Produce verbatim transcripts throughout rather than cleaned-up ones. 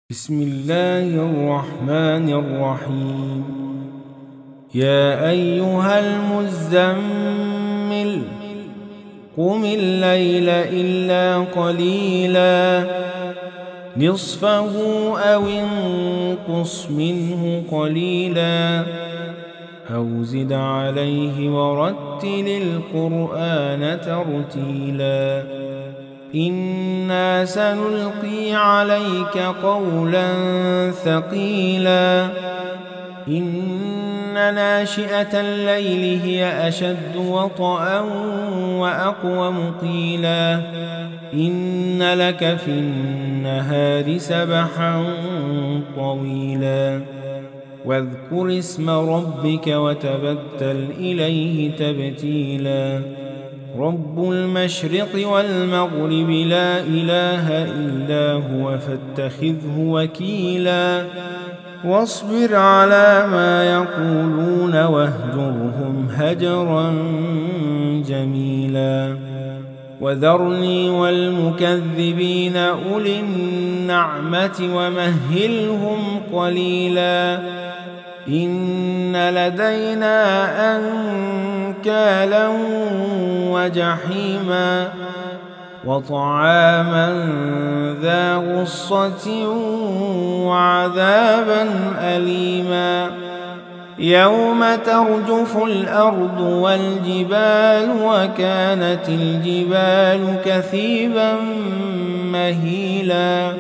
بسم الله الرحمن الرحيم. يا أيها المزمل قم الليل إلا قليلا نصفه أو انقص منه قليلا أو زد عليه ورتل القرآن ترتيلا إنا سنلقي عليك قولا ثقيلا إن ناشئة الليل هي أشد وطئا وأقوم قيلا إن لك في النهار سبحا طويلا واذكر اسم ربك وتبتل إليه تبتيلا رب المشرق والمغرب لا إله إلا هو فاتخذه وكيلا واصبر على ما يقولون واهجرهم هجرا جميلا وذرني والمكذبين أولي النعمة ومهلهم قليلا إن لدينا أنكالا وجحيما وطعاما ذا غصة وعذابا أليما يوم ترجف الأرض والجبال وكانت الجبال كثيبا مهيلا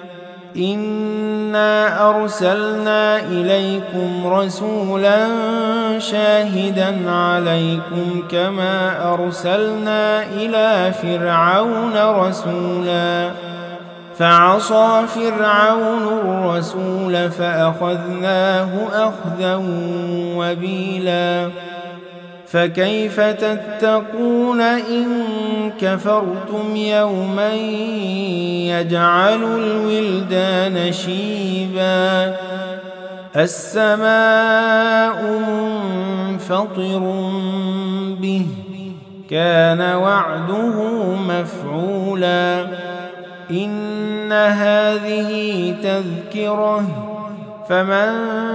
إنا أرسلنا إليكم رسولا شاهدا عليكم كما أرسلنا إلى فرعون رسولا فعصى فرعون الرسول فأخذناه أخذا وبيلا فكيف تتقون إن كفرتم يوما يجعل الولدان شيبا السماء منفطر به كان وعده مفعولا إن هذه تذكرة فمن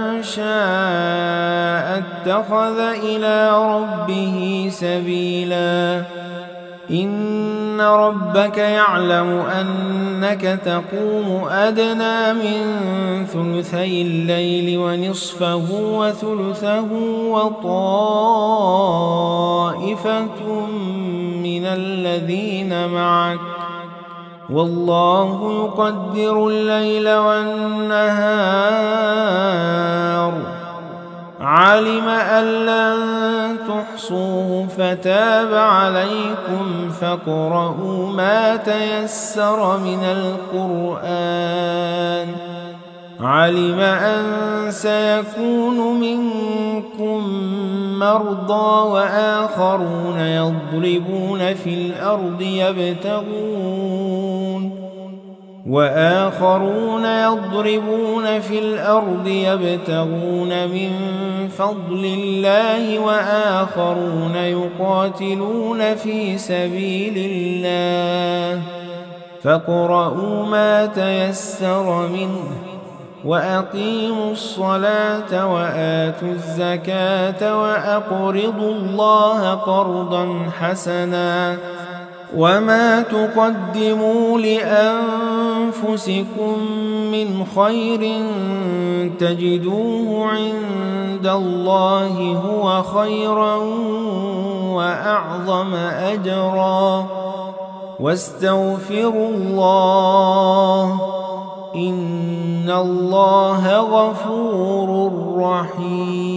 شاء اتخذ إلى ربه سبيلا إن ربك يعلم أنك تقوم أدنى من ثلثي الليل ونصفه وثلثه وطائفة من الذين معك والله يقدر الليل والنهار علم أن لن تحصوه فتاب عليكم فاقرؤوا ما تيسر من القرآن علم أن سيكون منكم مرضى وآخرون يضربون في الأرض يبتغون وآخرون يضربون في الأرض يبتغون من فضل الله وآخرون يقاتلون في سبيل الله فاقرؤوا ما تيسر منه وأقيموا الصلاة وآتوا الزكاة وأقرضوا الله قرضا حسنا وما تقدموا لأنفسكم من خير تجدوه عند الله هو خيرا وأعظم أجرا واستغفروا الله إن الله غفور رحيم.